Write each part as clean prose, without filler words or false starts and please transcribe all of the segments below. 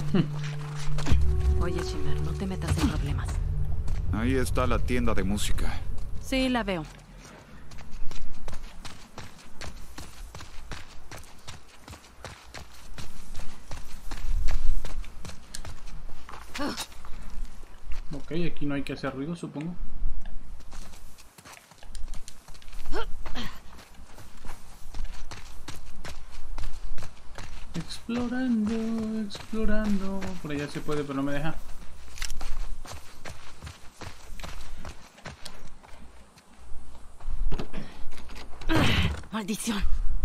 Oye, Shimmer, no te metas en problemas. Ahí está la tienda de música. Sí, la veo. Ok, aquí no hay que hacer ruido, supongo. Explorando, explorando. Por allá se puede, pero no me deja. Maldición.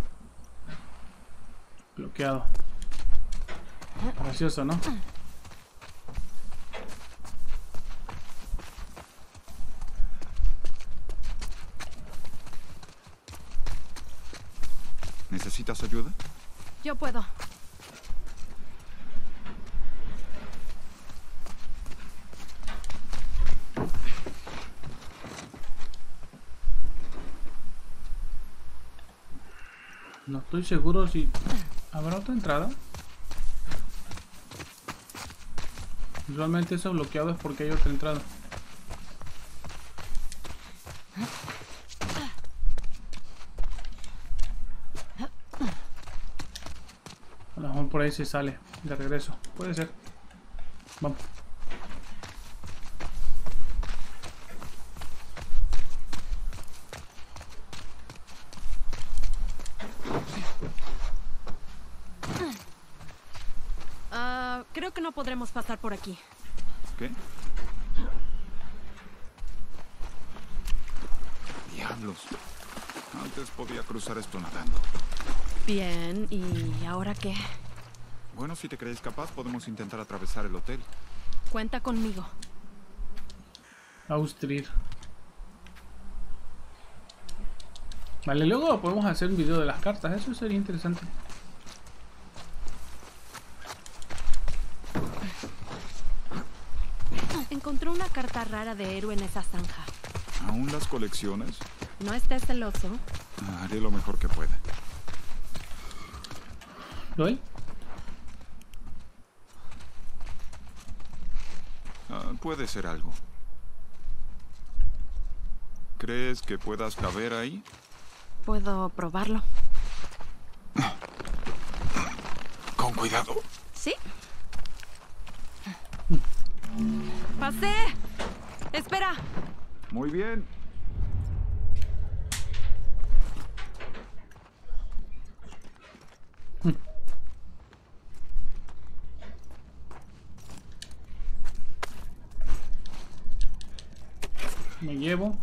Bloqueado. Gracioso, ¿no? ¿Necesitas ayuda? Yo puedo. No estoy seguro si... ¿Habrá otra entrada? Usualmente eso bloqueado es porque hay otra entrada. A lo mejor por ahí se sale de regreso. Puede ser. Vamos. Creo que no podremos pasar por aquí. ¿Qué? Diablos. Antes podía cruzar esto nadando. Bien, ¿y ahora qué? Bueno, si te crees capaz, podemos intentar atravesar el hotel. Cuenta conmigo. Austria. Vale, luego podemos hacer un video de las cartas. Eso sería interesante. Encontré una carta rara de héroe en esa zanja. ¿Aún las colecciones? No estés celoso. Haré lo mejor que pueda. ¿Doy? Puede ser algo. ¿Crees que puedas caber ahí? Puedo probarlo. Con cuidado. ¿Sí? ¡Pasé! ¡Espera! Muy bien. Me llevo.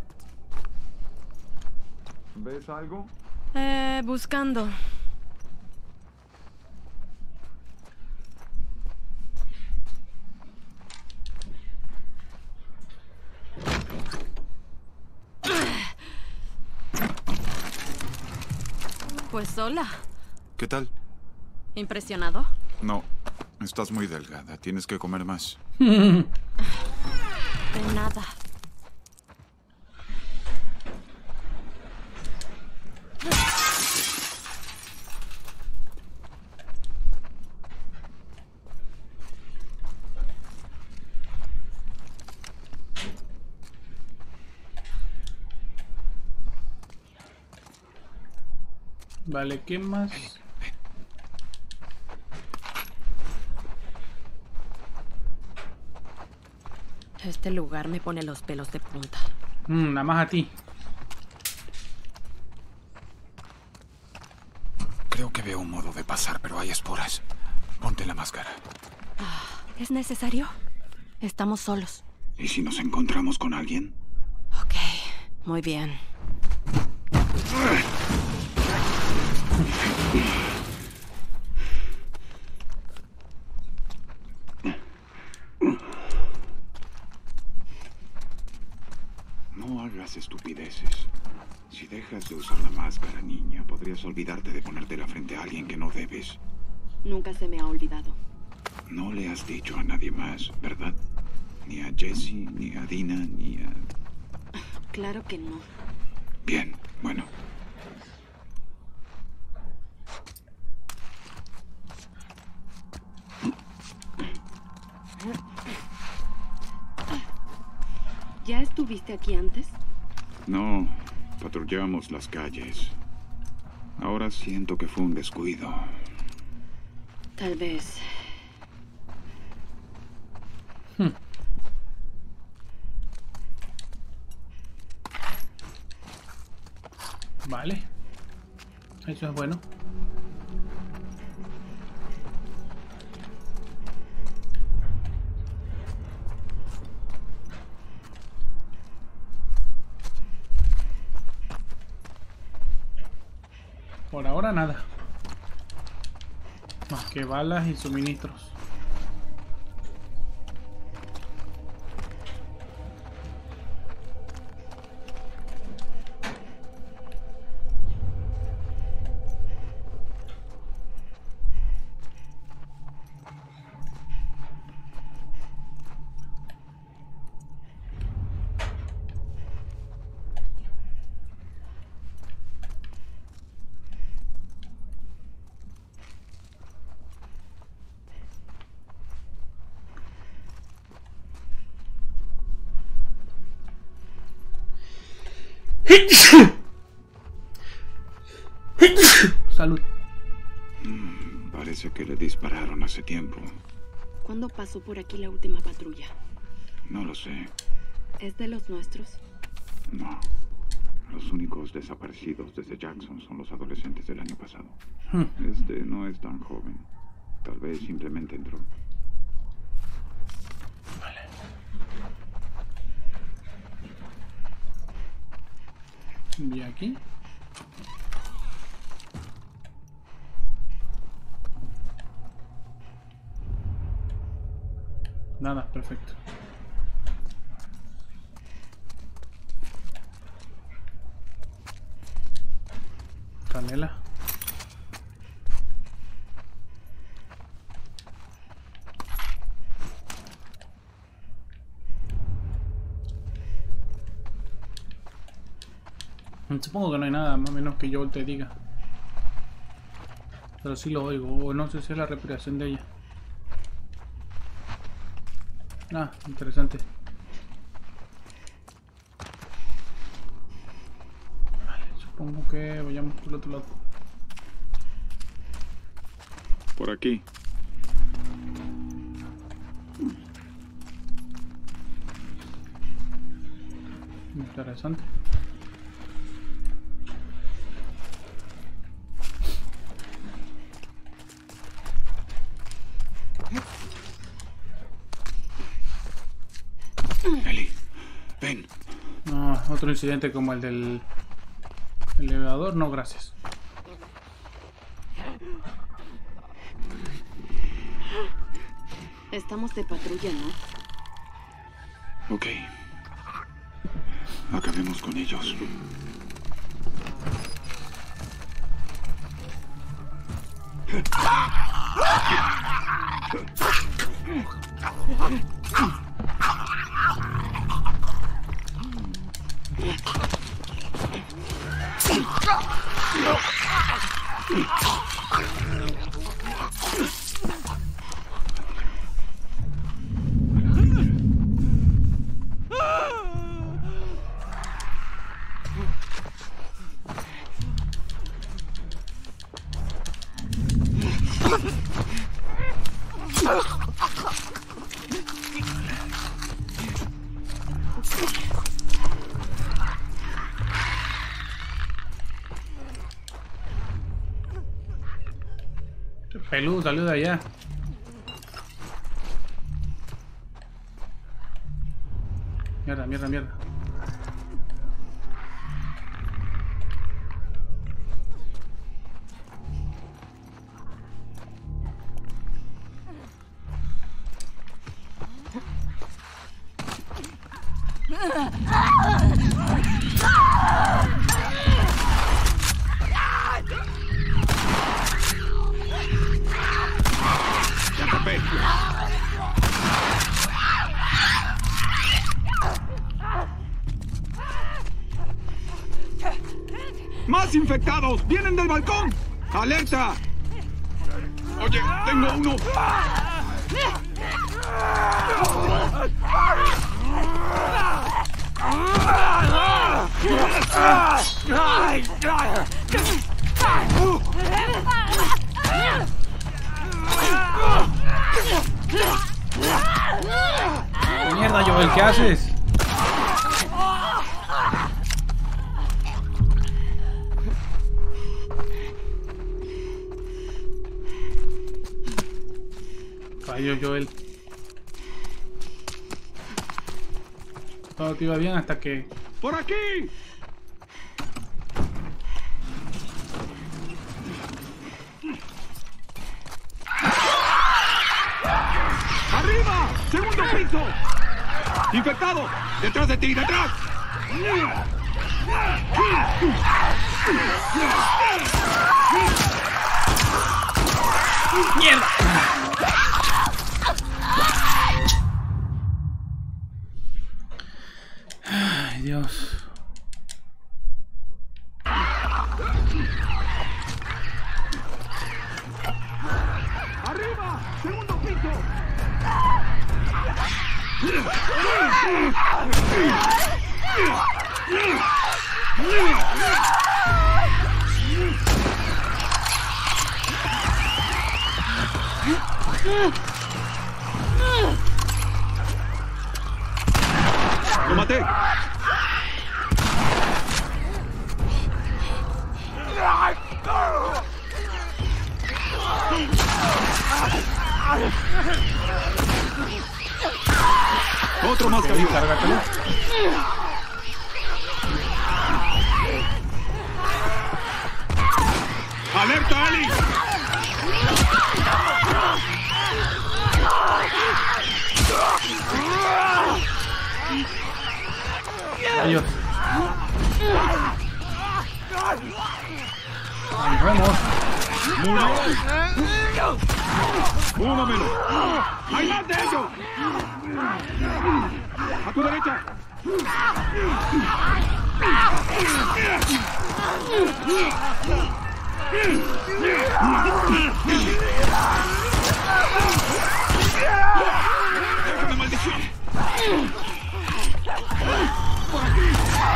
¿Ves algo? Buscando. Pues hola. ¿Qué tal? ¿Impresionado? No, estás muy delgada. Tienes que comer más. De nada. Vale, ¿qué más? Este lugar me pone los pelos de punta. Nada más a ti. Creo que veo un modo de pasar, pero hay esporas. Ponte la máscara. ¿Es necesario? Estamos solos. ¿Y si nos encontramos con alguien? Ok, muy bien. No hagas estupideces. Si dejas de usar la máscara, niña, podrías olvidarte de ponértela frente a alguien que no debes. Nunca se me ha olvidado. No le has dicho a nadie más, ¿verdad? Ni a Jessie, ni a Dina, ni a... Claro que no. Bien, bueno. ¿Ya estuviste aquí antes? No, patrullamos las calles. Ahora siento que fue un descuido. Tal vez. Vale. Eso es bueno. Por ahora nada. Más que balas y suministros. Salud. Parece que le dispararon hace tiempo. ¿Cuándo pasó por aquí la última patrulla? No lo sé. ¿Es de los nuestros? No. Los únicos desaparecidos desde Jackson son los adolescentes del año pasado. Este no es tan joven. Tal vez simplemente entró. Vale. ¿Y aquí? Nada, perfecto. Canela. Supongo que no hay nada, más o menos que yo te diga. Pero sí lo oigo, o no sé si es la respiración de ella. Ah, interesante. Vale, supongo que vayamos por el otro lado. Por aquí. Interesante. Ellie, ven. No, otro incidente como el del elevador, no gracias. Estamos de patrulla, ¿no? Ok. Acabemos con ellos. Pelú, salió de allá. Mierda, mierda, mierda. Ya tapé. ¡Más infectados! ¡Vienen del balcón! ¡Alerta! Oye, tengo uno. Mierda, Joel, ¿qué haces? Fallo, Joel. Todo te iba bien hasta que... ¡Por aquí! ¡Arriba! ¡Segundo piso! ¡Infectado! ¡Detrás de ti! ¡Detrás! ¡Mierda! Ay, Dios. ¡Arriba! ¡Segundo piso! ¡Lo maté! Otro más, cariño. Cárgatelo. ¡Alerta, Ellie! Adiós. Nos vemos. ¡Uno menos! ¡Hay más de ellos! ¡A tu derecha! ¡Déjame, maldición! ¡Por aquí!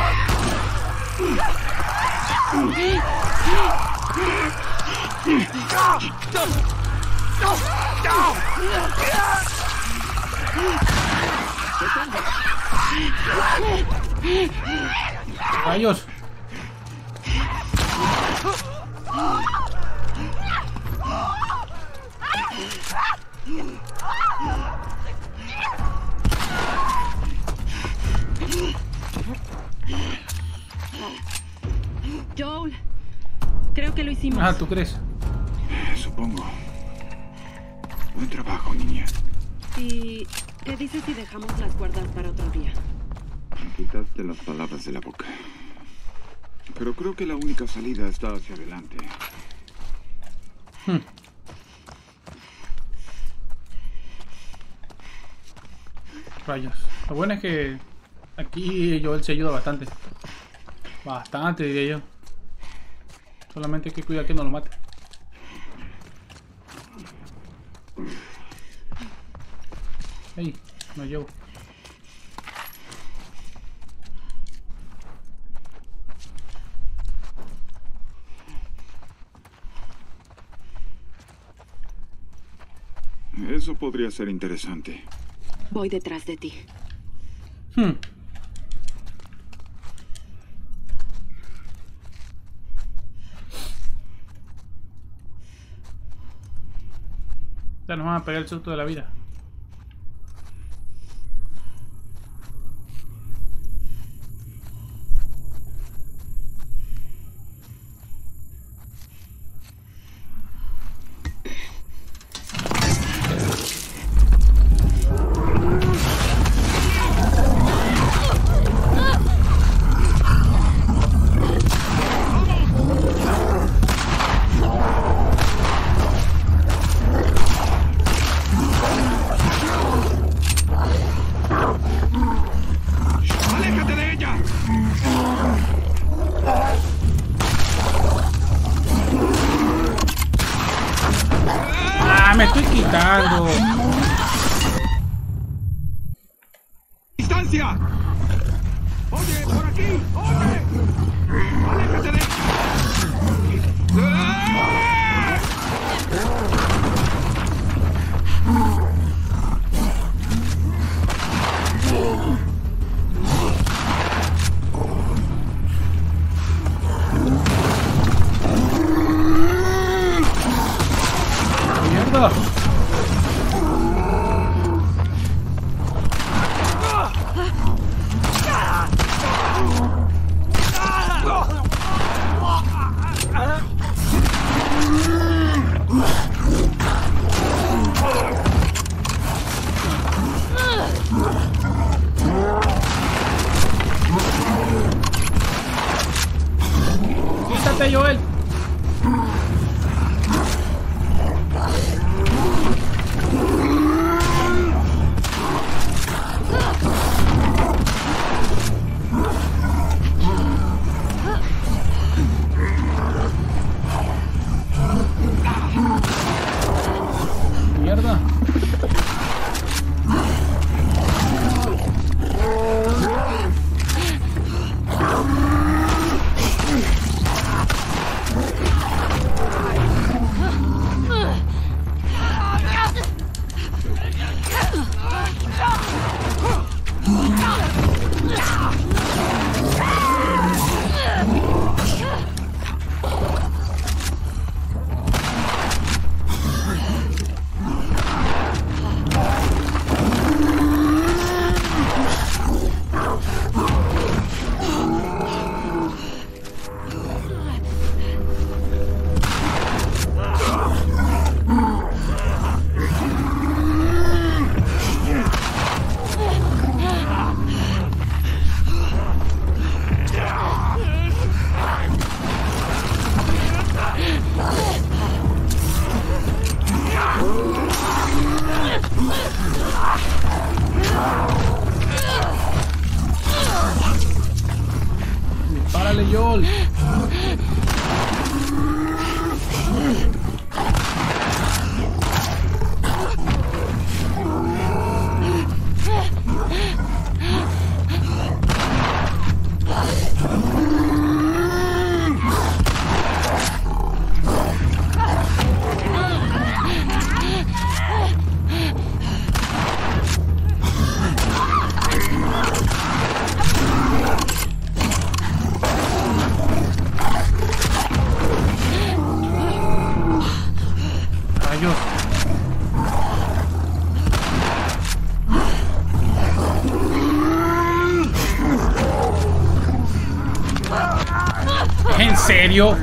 Rayos. Joel, creo que lo hicimos. Ah, ¿tú crees? Supongo. Buen trabajo, niña. ¿Y qué dices si dejamos las cuerdas para otro día? Me quitaste las palabras de la boca. Pero creo que la única salida está hacia adelante. Rayos. Lo bueno es que aquí Joel se ayuda bastante. Bastante, diría yo. Solamente hay que cuidar que no lo mate. Ey, no llevo. Eso podría ser interesante. Voy detrás de ti. Ya nos van a pegar el susto de la vida. ¡Aléjate de ella! ¡Ah, me estoy quitando! ¡Distancia! ¡Oye, por aquí! ¡Oye! ¡Aléjate de... ¡Mierda! ¡Quítate, Joel! ¡Mierda! ¡Párale, Joel! ¡Rayos! ¿En serio?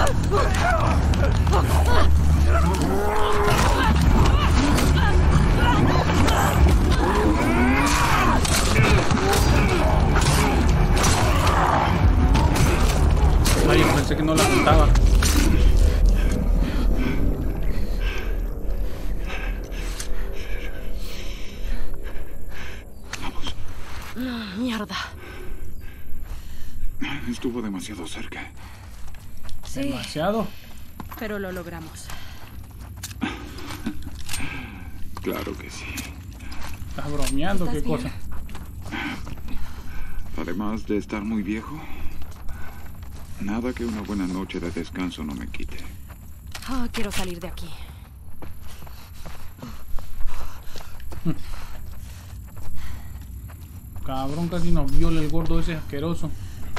Ay, pensé que no la contaba. Mierda. Estuvo demasiado cerca. Sí, Demasiado. pero lo logramos. Claro que sí. ¿Estás bromeando? ¿Estás ¿Qué bien? cosa? Además de estar muy viejo, nada que una buena noche de descanso no me quite. Quiero salir de aquí. Cabrón, casi nos viola el gordo ese asqueroso.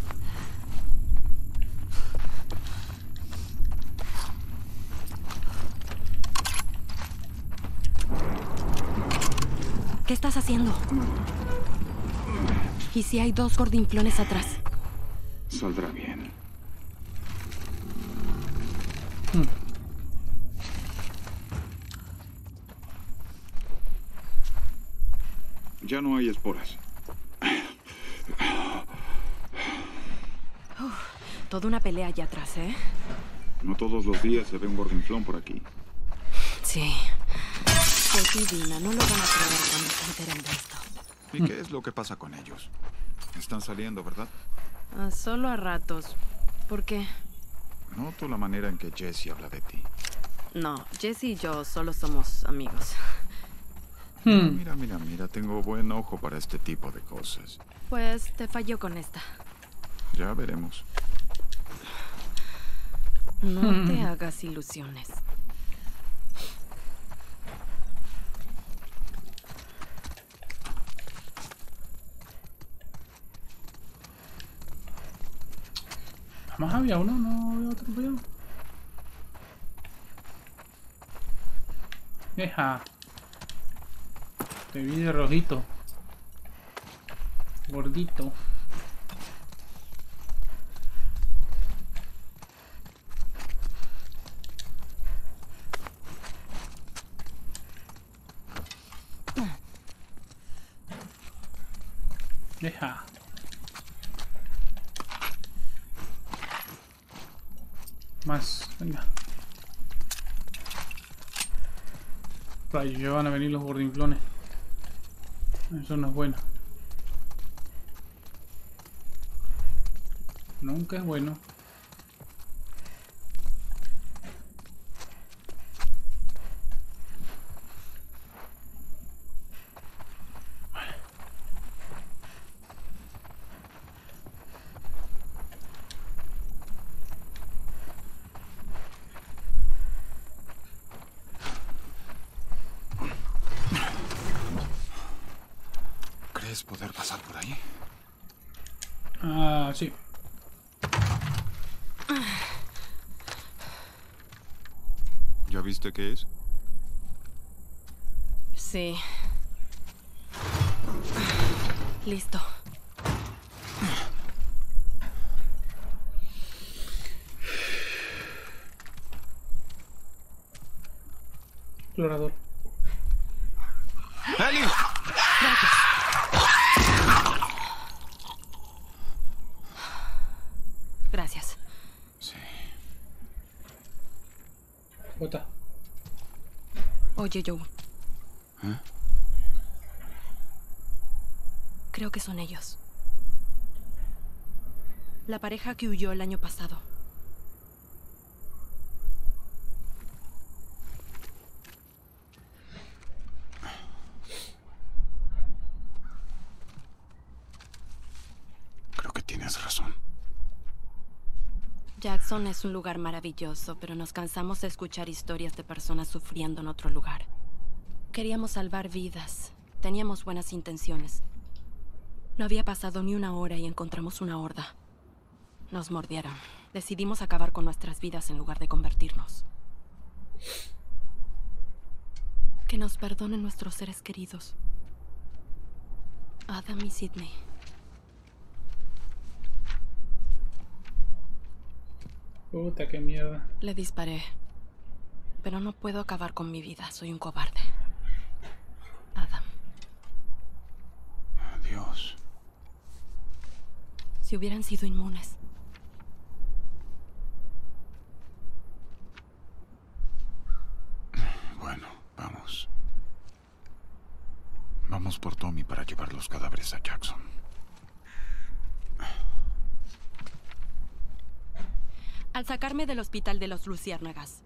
¿Qué estás haciendo? ¿Y si hay dos gordinflones atrás? Saldrá bien. Ya no hay esporas. Toda una pelea allá atrás, ¿eh? No todos los días se ve un gordinflón por aquí. Sí. Pues y Dina no lo van a creer cuando se enteren de esto. ¿Y qué es lo que pasa con ellos? Están saliendo, ¿verdad? Solo a ratos. ¿Por qué? Noto la manera en que Jessie habla de ti. No, Jesse y yo solo somos amigos. Mira, tengo buen ojo para este tipo de cosas. Pues te falló con esta. Ya veremos. No te hagas ilusiones. Más había uno, no había otro pedo. Deja. Te vi de rojito. Gordito. Deja. Más, venga. Rayos, ya van a venir los gordinflones. Eso no es bueno. Nunca es bueno. ¿Crees poder pasar por ahí? Ah, sí. ¿Ya viste qué es? Sí. Listo. Explorador. ¡Eli! Gracias. Sí. Bota. Oye, Joe. ¿Eh? Creo que son ellos. La pareja que huyó el año pasado. Creo que tienes razón. Jackson es un lugar maravilloso, pero nos cansamos de escuchar historias de personas sufriendo en otro lugar. Queríamos salvar vidas. Teníamos buenas intenciones. No había pasado ni una hora y encontramos una horda. Nos mordieron. Decidimos acabar con nuestras vidas en lugar de convertirnos. Que nos perdonen nuestros seres queridos. Adam y Sydney. Puta, qué mierda. Le disparé. Pero no puedo acabar con mi vida. Soy un cobarde. Adam. Adiós. Si hubieran sido inmunes. Bueno, vamos. Vamos por Tommy para llevar los cadáveres a Jackson. Al sacarme del hospital de los Luciérnagas,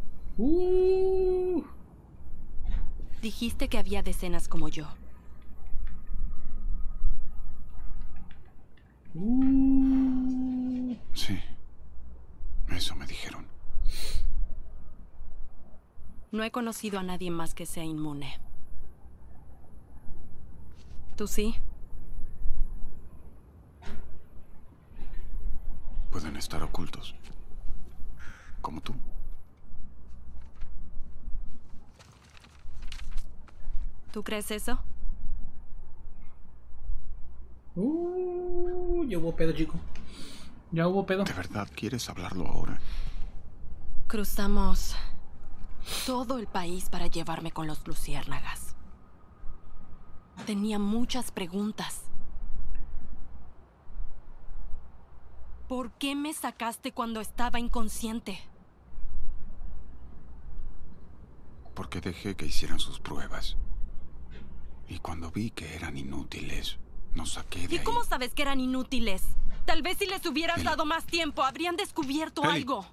dijiste que había decenas como yo. Sí. Eso me dijeron. No he conocido a nadie más que sea inmune. ¿Tú sí? Pueden estar ocultos. Como tú. ¿Tú crees eso? Ya hubo pedo, chico. Ya hubo pedo. ¿De verdad quieres hablarlo ahora? Cruzamos todo el país para llevarme con los Luciérnagas. Tenía muchas preguntas. ¿Por qué me sacaste cuando estaba inconsciente? Porque dejé que hicieran sus pruebas. Y cuando vi que eran inútiles, nos saqué de ¿Y ahí. cómo sabes que eran inútiles? Tal vez si les hubieras Ellie. dado más tiempo, habrían descubierto Ellie. algo.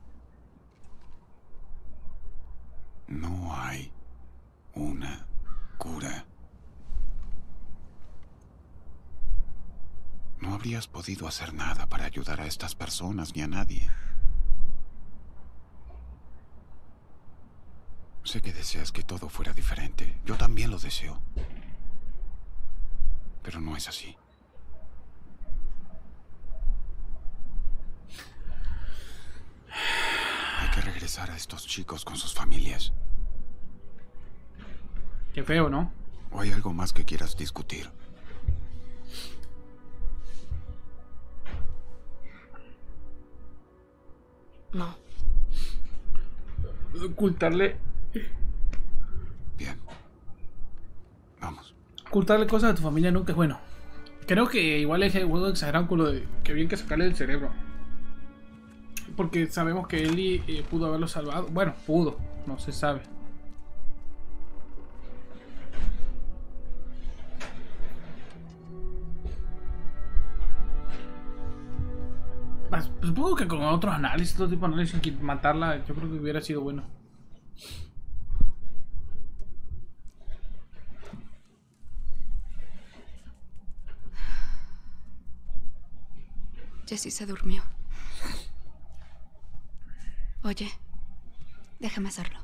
No hay una habrías podido hacer nada para ayudar a estas personas ni a nadie. Sé que deseas que todo fuera diferente. Yo también lo deseo. Pero no es así. Hay que regresar a estos chicos con sus familias. Qué feo, ¿no? ¿O hay algo más que quieras discutir? No. Ocultarle... Bien. Vamos. Ocultarle cosas a tu familia nunca es bueno. Creo que igual es bueno exagerar con lo de que bien que sacarle del cerebro. Porque sabemos que Ellie pudo haberlo salvado. Bueno, pudo. No se sabe. Supongo que con otros análisis, otro tipo de análisis, que matarla, yo creo que hubiera sido bueno. Jessie se durmió. Oye, déjame hacerlo.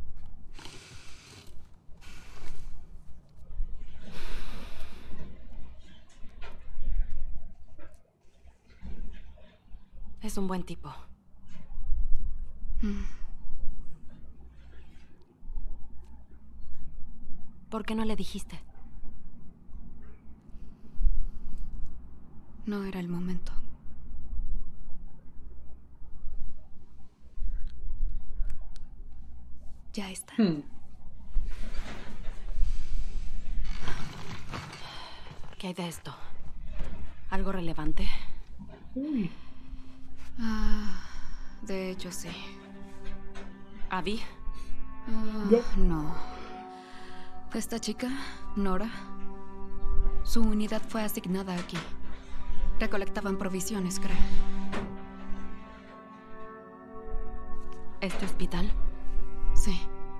Es un buen tipo. ¿Por qué no le dijiste? No era el momento. Ya está. ¿Qué hay de esto? ¿Algo relevante? De hecho, sí. ¿Abby? No. Esta chica, Nora, su unidad fue asignada aquí. Recolectaban provisiones, creo. ¿Este hospital? Sí.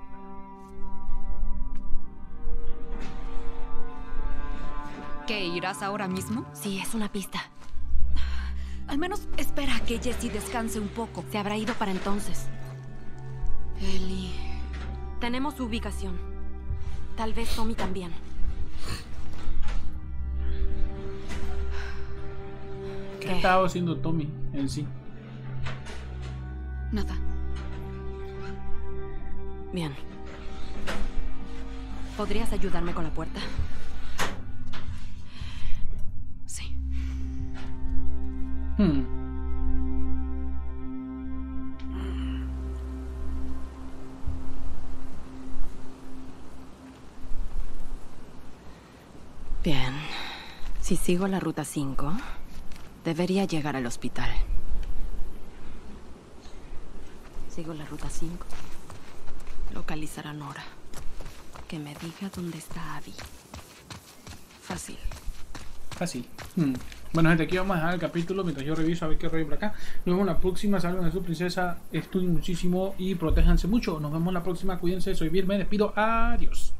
¿Qué, irás ahora mismo? Sí, es una pista. Al menos espera a que Jessie descanse un poco. Se habrá ido para entonces. Ellie. Tenemos su ubicación. Tal vez Tommy también. ¿Qué estaba haciendo Tommy en sí? Nada. Bien. ¿Podrías ayudarme con la puerta? Sí. Bien. Si sigo la ruta 5, debería llegar al hospital. Sigo la ruta 5. Localizar a Nora. Que me diga dónde está Abby. Fácil. Fácil. Bueno, gente, aquí vamos a dejar el capítulo mientras yo reviso a ver qué rollo por acá. Nos vemos en la próxima. Salven a su princesa. Estudien muchísimo y protéjanse mucho. Nos vemos en la próxima. Cuídense. Soy Vir. Me despido. Adiós.